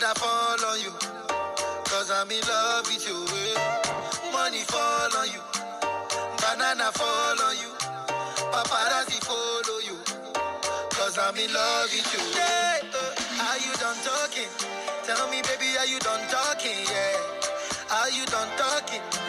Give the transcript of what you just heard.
I fall on you, cause I'm in love with you. Money fall on you, banana fall on you, paparazzi follow you, cause I'm in love with you. Yeah, are you done talking? Tell me, baby, are you done talking? Yeah, are you done talking?